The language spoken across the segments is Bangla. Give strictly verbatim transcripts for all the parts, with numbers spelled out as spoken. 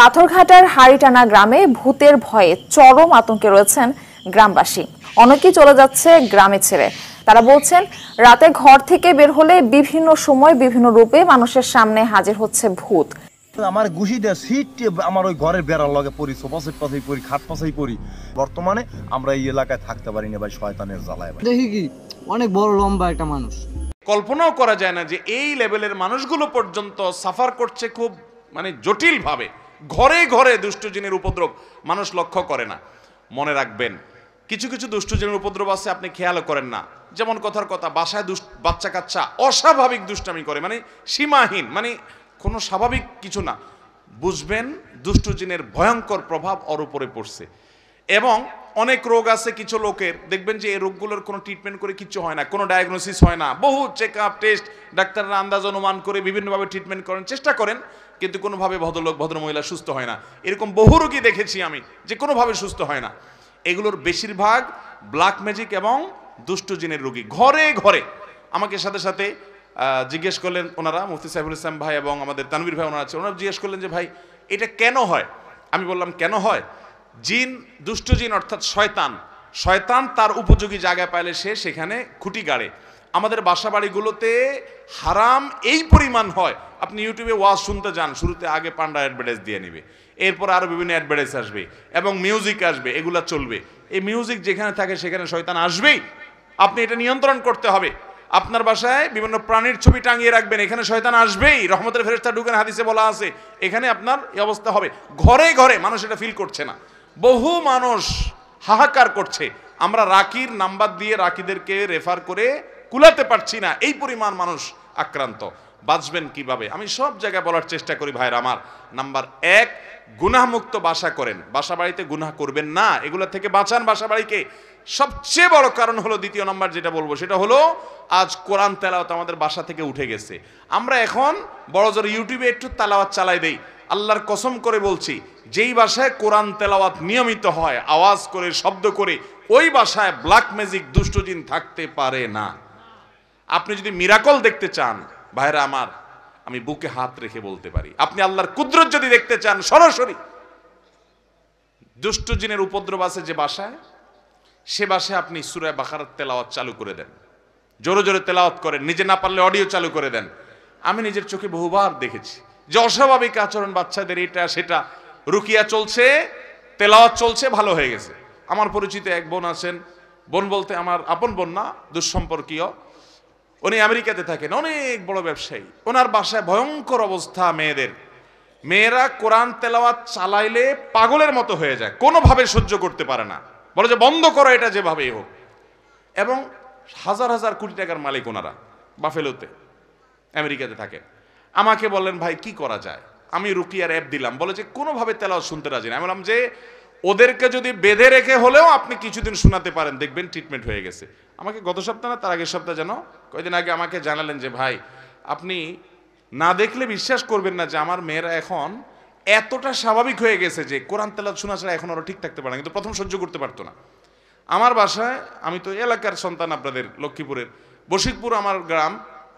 পাথরঘাটার হাড়িটানা গ্রামে ভূতের ভয়ে চরম আতঙ্কে রয়েছেন গ্রামবাসী। অনেকেই চলে যাচ্ছে গ্রামে ছেড়ে। তারা বলছেন, রাতে ঘর থেকে বের হলে বিভিন্ন সময় বিভিন্ন রূপে মানুষের সামনে হাজির হচ্ছে ভূত। আমার গুছি দেয়া সিট আমার ওই ঘরের বেড়ার লগে পড়ি, সোফা সেট পাশাই পড়ি, খাট পাশাই পড়ি। বর্তমানে আমরা এই এলাকায় থাকতে পারি না ভাই, শয়তানের জ্বালায়। দেখি কি অনেক বড় লম্বা একটা মানুষ, কল্পনাও করা যায় না যে এই লেভেলের মানুষগুলো পর্যন্ত সাফার করছে খুব মানে জটিল ভাবে। ঘরে ঘরে দুষ্টজিনের উপদ্রব মানুষ লক্ষ্য করে না। মনে রাখবেন, কিছু কিছু দুষ্টজিনের উপদ্রব আছে আপনি খেয়ালও করেন না। যেমন কথার কথা, বাসায় বাচ্চা কাচ্চা অস্বাভাবিক দুষ্টামি করে, মানে সীমাহীন, মানে কোনো স্বাভাবিক কিছু না। বুঝবেন দুষ্টজিনের ভয়ঙ্কর প্রভাব ওর উপরে পড়ছে। এবং অনেক রোগ আছে কিছু লোকের, দেখবেন যে এই রোগগুলোর কোনো ট্রিটমেন্ট করে কিচ্ছু হয় না, কোনো ডায়াগনোসিস হয় না। বহু চেক আপ টেস্ট ডাক্তাররা আন্দাজ অনুমান করে বিভিন্নভাবে ট্রিটমেন্ট করেন, চেষ্টা করেন, কিন্তু কোনোভাবে ভদ্রলোক ভদ্রমহিলা সুস্থ হয় না। এরকম বহু রোগী দেখেছি আমি যে কোনোভাবে সুস্থ হয় না। এগুলোর বেশিরভাগ ব্ল্যাক ম্যাজিক এবং দুষ্টজিনের রোগী। ঘরে ঘরে আমাকে সাথে সাথে জিজ্ঞেস করলেন ওনারা, মুফতি সাইফুল ইসলাম ভাই এবং আমাদের তানভীর ভাই ওনারা আছে, ওনারা জিজ্ঞেস করলেন যে ভাই এটা কেন হয়। আমি বললাম কেন হয়, জিন, দুষ্ট জিন অর্থাৎ শয়তান, শয়তান তার উপযোগী জায়গায় পাইলে সে সেখানে খুঁটি গাড়ে। আমাদের বাসা বাড়িগুলোতে হারাম এই পরিমাণ হয়, আপনি ইউটিউবে ওয়াজ শুনতে যান, শুরুতে আগে পান্ডা অ্যাডভার্টাইজ দিয়ে নেবে, এরপর আরও বিভিন্ন অ্যাডভার্টাইজ আসবে এবং মিউজিক আসবে, এগুলা চলবে। এই মিউজিক যেখানে থাকে সেখানে শয়তান আসবেই, আপনি এটা নিয়ন্ত্রণ করতে হবে। আপনার বাসায় বিভিন্ন প্রাণীর ছবি টাঙিয়ে রাখবেন, এখানে শয়তান আসবেই, রহমতের ফেরেশতা ঢুকেন, হাদিসে বলা আছে, এখানে আপনার এই অবস্থা হবে। ঘরে ঘরে মানুষ এটা ফিল করছে না, বহু মানুষ হাহাকার করছে। আমরা রাকির নাম্বার দিয়ে রাকিদেরকে রেফার করে কুলাতে পারছি না, এই পরিমাণ মানুষ আক্রান্ত। বাঁচবেন কিভাবে আমি সব জায়গায় বলার চেষ্টা করি ভাইরা আমার। নাম্বার এক, গুনাহমুক্ত বাসা করেন, বাসা বাড়িতে গুনাহ করবেন না, এগুলো থেকে বাঁচান বাসা বাড়িকে। সবচেয়ে বড় কারণ হলো, দ্বিতীয় নাম্বার যেটা বলবো সেটা হলো, আজ কোরআন তেলাওয়াত আমাদের বাসা থেকে উঠে গেছে। আমরা এখন বড় জোর ইউটিউবে একটু তেলাওয়াত চালাই দেই। আল্লাহর কসম করে বলছি, যেই বাসায় কোরআন তেলাওয়াত নিয়মিত হয়, আওয়াজ করে শব্দ করে, ওই বাসায় ব্ল্যাক ম্যাজিক দুষ্টজিন থাকতে পারে না। আপনি যদি মিরাকল দেখতে চান ভাইরা আমার, আমি বুকে হাত রেখে বলতে পারি, আপনি আল্লাহর কুদরত যদি দেখতে চান সরাসরি, দুষ্টজিনের উপদ্রব আছে যে বাসায়, সে বাসায় আপনি সূরা বাকারার তেলাওয়াত চালু করে দেন, জোরে জোরে তেলাওয়াত করেন, নিজে না পারলে অডিও চালু করে দেন। আমি নিজের চোখে বহুবার দেখেছি যে অস্বাভাবিক আচরণ বাচ্চাদের, এটা সেটা, রুকিয়া চলছে, তেলাওয়াত চলছে, ভালো হয়ে গেছে। আমার পরিচিত এক বোন আছেন, বোন বলতে আমার আপন বোন না, দুঃসম্পর্কীয়, উনি আমেরিকাতে থাকেন, অনেক বড় ব্যবসায়ী। ওনার বাসায় ভয়ঙ্কর অবস্থা মেয়েদের, মেয়েরা কোরআন তেলাওয়াত চালাইলে পাগলের মতো হয়ে যায়, কোনোভাবে সহ্য করতে পারে না, বলে যে বন্ধ করো এটা যেভাবেই হোক। এবং হাজার হাজার কোটি টাকার মালিক ওনারা, বাফেলোতে আমেরিকাতে থাকেন। আমাকে বললেন ভাই কি করা যায়, আমি রুকিয়ার অ্যাপ দিলাম, বলে যে কোনোভাবে তেলাওয়াত শুনতে রাজি না। আমি বললাম যে ওদেরকে যদি বেঁধে রেখে হলেও আপনি কিছুদিন শোনাতে পারেন, দেখবেন ট্রিটমেন্ট হয়ে গেছে। আমাকে গত সপ্তাহ না তার আগের সপ্তাহ যেন কয়েকদিন আগে আমাকে জানালেন যে ভাই আপনি না দেখলে বিশ্বাস করবেন না যে আমার মেয়েরা এখন এতটা স্বাভাবিক হয়ে গেছে যে কোরআন তেলাওয়াত শোনা ছাড়া এখন ওরা ঠিক থাকতে পারে না, কিন্তু প্রথম সহ্য করতে পারতো না। আমার বাসায়, আমি তো এলাকার সন্তান আপনাদের লক্ষ্মীপুরের, বশিকপুর আমার গ্রাম,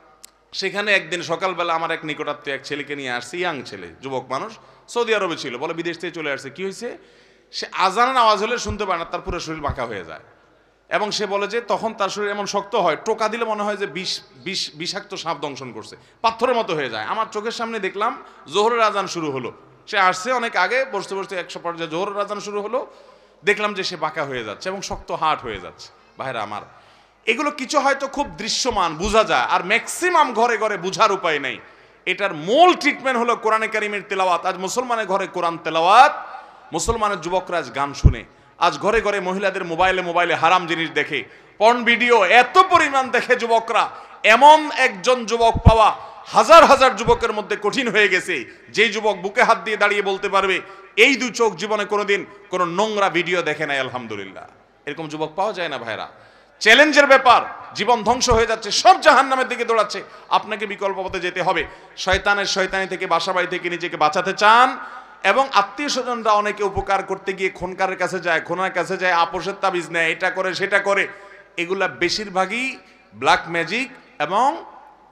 সেখানে একদিন সকালবেলা আমার এক নিকটাত্মীয় এক ছেলেকে নিয়ে আসছে, ইয়াং ছেলে, যুবক মানুষ, সৌদি আরবে ছিল, বলে বিদেশ থেকে চলে আসছে। কি হয়েছে, সে আজানের আওয়াজ হলে শুনতে পারে না, তার পুরো শরীর বাঁকা হয়ে যায়। এবং সে বলে যে তখন তার শরীর এমন শক্ত হয়, টোকা দিলে মনে হয় যে বিষ বিষ বিষাক্ত সাপ দংশন করছে, পাথরের মতো হয়ে যায়। আমার চোখের সামনে দেখলাম জোহরের আজান শুরু হলো, সে আসছে অনেক আগে, বসতে বসতে একশো পর্যায়ে জোহরের আজান শুরু হলো, দেখলাম যে সে বাঁকা হয়ে যাচ্ছে এবং শক্ত হার্ট হয়ে যাচ্ছে। ভাইরা আমার, এগুলো কিছু হয়তো খুব দৃশ্যমান বোঝা যায়, আর ম্যাক্সিমাম ঘরে ঘরে বোঝার উপায় নেই। এটার মূল ট্রিটমেন্ট হলো কোরআনে কারিমের তেলাওয়াত। আজ মুসলমানের ঘরে কোরআন তেলাওয়াত, মুসলমানের যুবকরা আজ গান শুনে, আজ ঘরে ঘরে মহিলাদের মোবাইলে মোবাইলে হারাম জিনিস দেখে, পর্ন ভিডিও এত পরিমাণ দেখে যুবকরা। এমন একজন যুবক পাওয়া হাজার হাজার যুবকের মধ্যে কঠিন হয়ে গেছে, যেই যুবক বুকে হাত দিয়ে দাঁড়িয়ে বলতে পারবে এই দু চোখ জীবনে কোনোদিন কোনো নোংরা ভিডিও দেখে নাই, আলহামদুলিল্লাহ। এরকম যুবক পাওয়া যায় না ভাইরা। চ্যালেঞ্জের ব্যাপার, জীবন ধ্বংস হয়ে যাচ্ছে, সব জাহান্নামের দিকে দৌড়াচ্ছে, আপনাকে বিকল্প পথে যেতে হবে। শয়তানের শয়তানি থেকে, বাসা বাড়ি থেকে নিজেকে বাঁচাতে চান, এবং আত্মীয় স্বজনরা অনেকে উপকার করতে গিয়ে খনকারের কাছে যায়, খোনার কাছে যায়, আপোষের তাবিজ নেয়, এটা করে সেটা করে, এগুলা বেশিরভাগই ব্ল্যাক ম্যাজিক এবং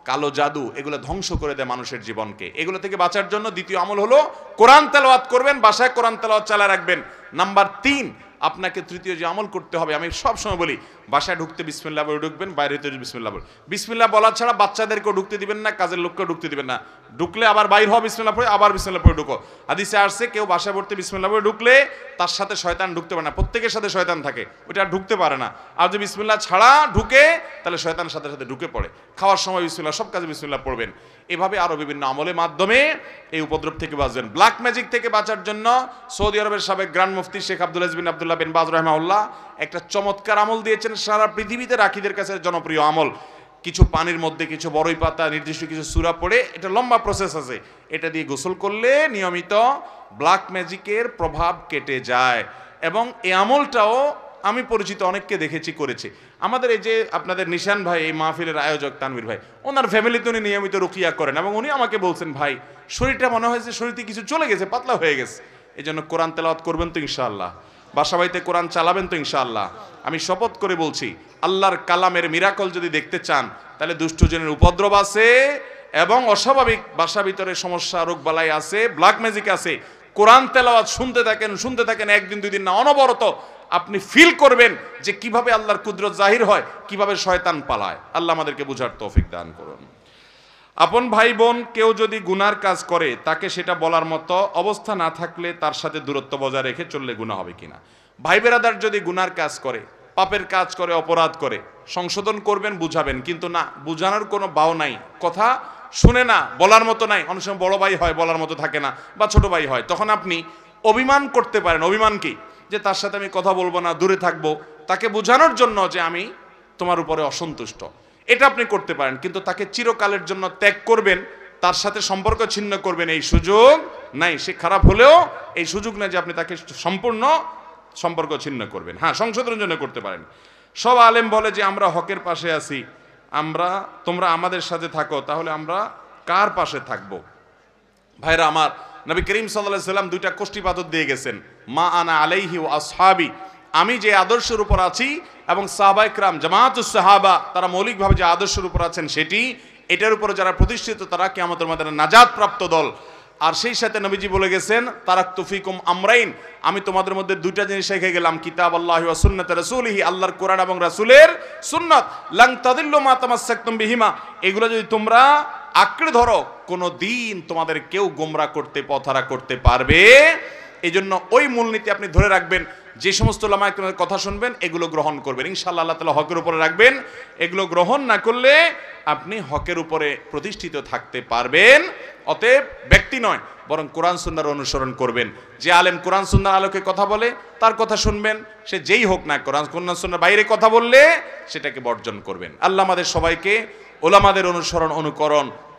কালো জাদু, এগুলো ধ্বংস করে দেয় মানুষের জীবনকে। এগুলো থেকে বাঁচার জন্য দ্বিতীয় আমল হলো কোরআন তেলাওয়াত করবেন, বাসায় কোরআন তেলাওয়াত চালা রাখবেন। নাম্বার তিন, আপনাকে তৃতীয় যে আমল করতে হবে, আমি সব সময় বলি বাসায় ঢুকতে বিসমিল্লাহ বলে ঢুকবেন, বাইরে হতে বিসমিল্লাহ বল। বিসমিল্লাহ বলা ছাড়া বাচ্চাদেরকেও ঢুকতে দিবেন না, কাজের লোককেও ঢুকতে দিবেন না। ঢুকলে আবার বাইর হওয়া বিসমিল্লাহ পড়ে আবার বিসমিল্লাহ পড়ে ঢুকো। হাদিসে আসছে কেউ বাসায় পড়তে বিসমিল্লাহ পড়ে ঢুকলে তার সাথে শয়তান ঢুকতে পারে না, প্রত্যেকের সাথে শয়তান থাকে, ওইটা আর ঢুকতে পারে না। আর যদি বিসমিল্লাহ ছাড়া ঢুকে তাহলে শয়তানের সাথে সাথে ঢুকে পড়ে। খাওয়ার সময় বিসমিল্লাহ, সব কাজে বিসমিল্লাহ পড়বেন। এভাবে আরো বিভিন্ন আমলের মাধ্যমে এই উপদ্রব থেকে বাঁচবেন। ব্ল্যাক ম্যাজিক থেকে বাঁচার জন্য সৌদি আরবের সাবেক গ্র্যান্ড মুফতি Sheikh Abdul Aziz bin Abdullah bin Baz রাহিমাহুল্লাহ একটা চমৎকার আমল দিয়েছেন, সারা পৃথিবীতে রাখীদের কাছে জনপ্রিয় আমল। কিছু পানির মধ্যে কিছু বড়ই পাতা, নির্দিষ্ট কিছু সূরা পড়ে, এটা লম্বা প্রসেস আছে, এটা দিয়ে গোসল করলে নিয়মিত ব্ল্যাক ম্যাজিকের প্রভাব কেটে যায়। এবং এই আমলটাও আমি পরিচিত অনেককে দেখেছি করেছে। আমাদের এই যে আপনাদের নিশান ভাই, এই মাহফিলের আয়োজক তানভীর ভাই, ওনার ফ্যামিলিতে উনি নিয়মিত রুকিয়া করেন এবং উনি আমাকে বলছেন ভাই শরীরটা মনে হয়েছে শরীরতে কিছু চলে গেছে, পাতলা হয়ে গেছে। এই জন্য কোরআন তেলাওয়াত করবেন তো ইনশাআল্লাহ, বাসা বাড়িতে কোরআন চালাবেন তো ইনশাআল্লাহ। আমি শপথ করে বলছি আল্লাহর কালামের মিরাকল যদি দেখতে চান তাহলে দুষ্টজনের উপদ্রব আছে এবং অস্বাভাবিক বাসা ভিতরে সমস্যা, রোগ বালাই আছে, ব্ল্যাক ম্যাজিক আছে। কোরআন তেলাওয়াত শুনতে থাকেন শুনতে থাকেন একদিন দুই দিন না, অনবরত আপনি ফিল করবেন যে কিভাবে আল্লাহর কুদরত জাহির হয়, কিভাবে শয়তান পালায়। আল্লাহ আমাদেরকে বুঝার তৌফিক দান করুন। আপন ভাই বোন কেউ যদি গুনার কাজ করে তাকে সেটা বলার মতো অবস্থা না থাকলে তার সাথে দূরত্ব বজায় রেখে চললে গুনাহ হবে কিনা? ভাই বেরাদার যদি গুনার কাজ করে, পাপের কাজ করে, অপরাধ করে, সংশোধন করবেন, বুঝাবেন, কিন্তু না বুঝানোর কোনো বাও নাই, কথা শুনে না, বলার মতো নাই। অনেক সময় বড় ভাই হয় বলার মতো থাকে না, বা ছোট ভাই হয়, তখন আপনি অভিমান করতে পারেন। অভিমান কি? যে তার সাথে আমি কথা বলবো না, দূরে থাকবো, তাকে বোঝানোর জন্য যে আমি তোমার উপরে অসন্তুষ্ট, এটা আপনি করতে পারেন। কিন্তু তাকে চিরকালের জন্য ত্যাগ করবেন, তার সাথে সম্পর্ক ছিন্ন করবেন, এই সুযোগ নাই। সে খারাপ হলেও এই সুযোগ নাই যে আপনি তাকে সম্পূর্ণ সম্পর্ক ছিন্ন করবেন। হ্যাঁ, সংশোধনের জন্য করতে পারেন। সব আলেম বলে যে আমরা হকের পাশে আছি, আমরা তোমরা আমাদের সাথে থাকো, তাহলে আমরা কার পাশে থাকবো? ভাইরা আমার, নবী করিম সাল্লাল্লাহু আলাইহি সাল্লাম দুইটা কোষ্ঠীপাথর দিয়ে গেছেন, মা আনা আলাইহি ওয়া আসহাবি, আমি যে আদর্শের উপর আছি এবং সাহাবায়ে কেরাম জামাতুস সাহাবা তারা মৌলিকভাবে যে আদর্শের উপর আছেন সেটি, এটার উপরে যারা প্রতিষ্ঠিত তারা কিয়ামতের ময়দানে নাজাত প্রাপ্ত দল। আর সেই সাথে নবীজি বলে গেছেন তারাকতু ফিকুম আমরাইন, আমি তোমাদের মধ্যে দুইটা জিনিস রেখে গেলাম, কিতাব আল্লাহি ওয়া সুন্নাত রাসূলিহি, আল্লাহর কোরআন এবং রাসূলের সুন্নাত, লাং তাদিল্লু মা তামাসসাকতুম বিহিমা, এগুলো যদি তোমরা আঁকড়ে ধরো কোনো দিন তোমাদের কেউ গোমরা করতে, পথহারা করতে পারবে। এই জন্য ওই মূলনীতি আপনি ধরে রাখবেন, যে সমস্ত উলামায়ে কেরামের কথা শুনবেন এগুলো গ্রহণ করবেন, ইনশাআল্লাহ আল্লাহ তাআলা হকের উপরে রাখবেন। এগুলো গ্রহণ না করলে আপনি হকের উপরে প্রতিষ্ঠিত থাকতে পারবেন। অতএব ব্যক্তি নয়, বরং কোরআন সুন্নাহর অনুসরণ করবেন। যে আলেম কোরআন সুন্নাহর আলোকে কথা বলে তার কথা শুনবেন, সে যেই হোক না, কোরআন সুন্নাহর বাইরে কথা বললে সেটাকে বর্জন করবেন। আল্লাহ আমাদের সবাইকে উলামাদের অনুসরণ, অনুকরণ